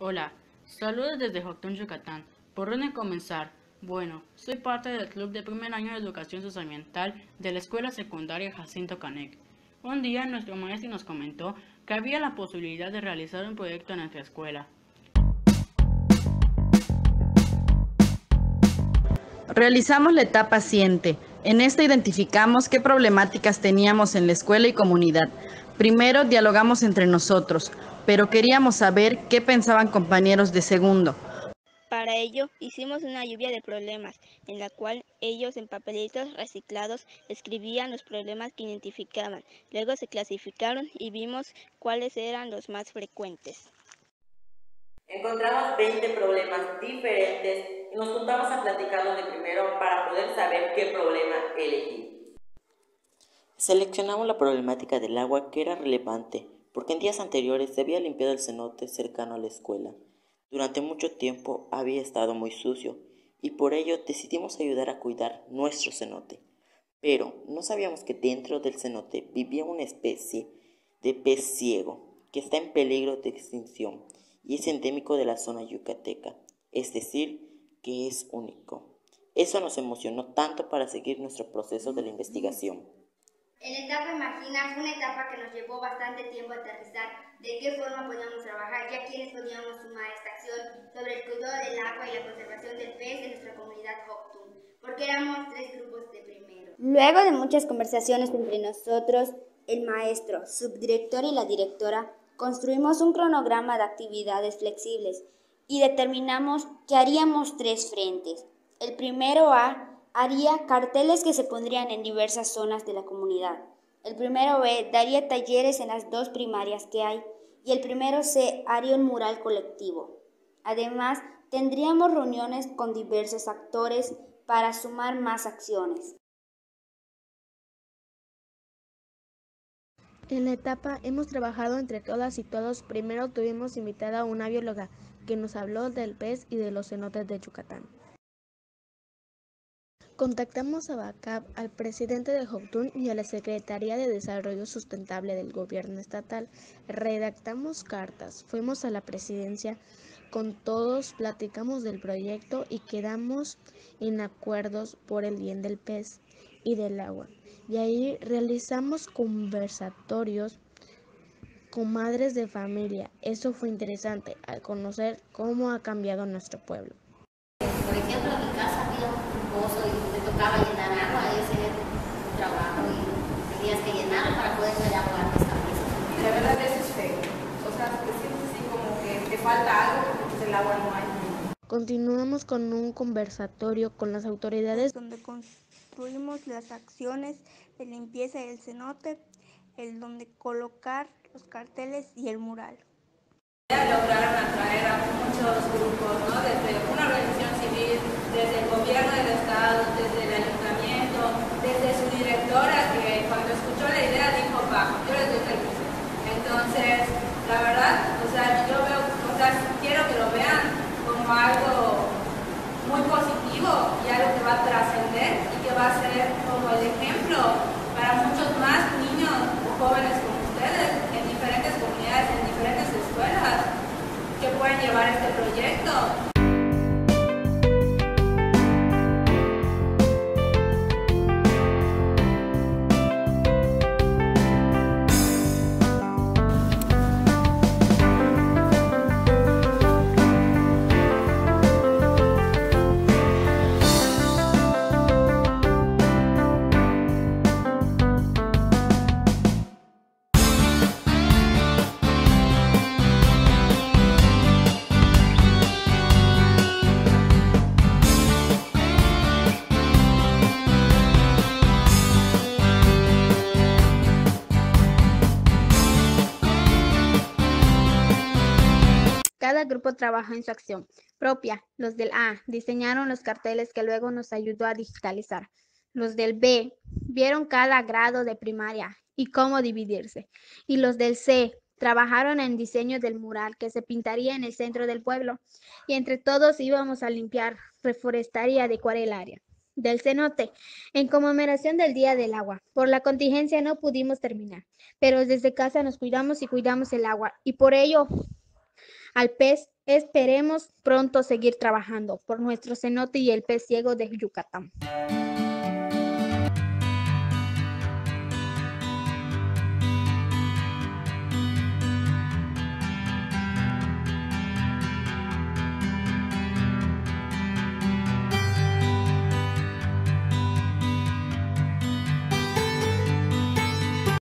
Hola, saludos desde Joctún, Yucatán. ¿Por dónde comenzar? Bueno, soy parte del club de primer año de educación socioambiental de la escuela secundaria Jacinto Canec. Un día nuestro maestro nos comentó que había la posibilidad de realizar un proyecto en nuestra escuela. Realizamos la etapa paciente. En esta identificamos qué problemáticas teníamos en la escuela y comunidad. Primero dialogamos entre nosotros, pero queríamos saber qué pensaban compañeros de segundo. Para ello, hicimos una lluvia de problemas, en la cual ellos en papelitos reciclados escribían los problemas que identificaban. Luego se clasificaron y vimos cuáles eran los más frecuentes. Encontramos 20 problemas diferentes y nos juntamos a platicarlos de primero para poder saber qué problema elegir. Seleccionamos la problemática del agua que era relevante, porque en días anteriores se había limpiado el cenote cercano a la escuela. Durante mucho tiempo había estado muy sucio y por ello decidimos ayudar a cuidar nuestro cenote. Pero no sabíamos que dentro del cenote vivía una especie de pez ciego que está en peligro de extinción y es endémico de la zona yucateca, es decir, que es único. Eso nos emocionó tanto para seguir nuestro proceso de la investigación. En la etapa Imagina fue una etapa que nos llevó bastante tiempo a aterrizar de qué forma podíamos trabajar, ya quienes podíamos sumar esta acción sobre el cuidado del agua y la conservación del pez en nuestra comunidad Joctún, porque éramos 3 grupos de primero. Luego de muchas conversaciones entre nosotros, el maestro, subdirector y la directora, construimos un cronograma de actividades flexibles y determinamos que haríamos 3 frentes. El primero haría carteles que se pondrían en diversas zonas de la comunidad. El primero B daría talleres en las 2 primarias que hay y el primero C haría un mural colectivo. Además, tendríamos reuniones con diversos actores para sumar más acciones. En la etapa hemos trabajado entre todas y todos. Primero tuvimos invitada a una bióloga que nos habló del pez y de los cenotes de Yucatán. Contactamos a BACAP, al presidente de Joctún y a la Secretaría de Desarrollo Sustentable del Gobierno Estatal. Redactamos cartas, fuimos a la presidencia, con todos platicamos del proyecto y quedamos en acuerdos por el bien del pez y del agua. Y ahí realizamos conversatorios con madres de familia. Eso fue interesante al conocer cómo ha cambiado nuestro pueblo. Por ejemplo, en mi casa había un pozo y me tocaba llenar agua, ese era un trabajo y tenías que llenarlo para poder traer agua a esta mesa. La verdad eso es feo, o sea, te sientes así como que te falta algo porque pues el agua no hay. Continuamos con un conversatorio con las autoridades donde construimos las acciones de limpieza del cenote, el donde colocar los carteles y el mural. Lograron atraer a muchos grupos, ¿no? Desde una organización civil, desde el gobierno del estado, desde el ayuntamiento, desde su directora que cuando escuchó la idea dijo, va, yo les doy servicio. Entonces, la verdad, o sea, yo veo, o sea, quiero que lo vean como algo muy positivo y algo que va a trascender y que va a ser como el ejemplo para muchos más niños o jóvenes como ustedes en diferentes comunidades, en diferentes escuelas que pueden llevar este proyecto. Cada grupo trabajó en su acción propia. Los del A diseñaron los carteles que luego nos ayudó a digitalizar. Los del B vieron cada grado de primaria y cómo dividirse. Y los del C trabajaron en diseño del mural que se pintaría en el centro del pueblo. Y entre todos íbamos a limpiar, reforestar y adecuar el área del cenote en conmemoración del Día del Agua. Por la contingencia no pudimos terminar, pero desde casa nos cuidamos y cuidamos el agua y por ello al pez Esperemos pronto seguir trabajando por nuestro cenote y el pez ciego de Yucatán.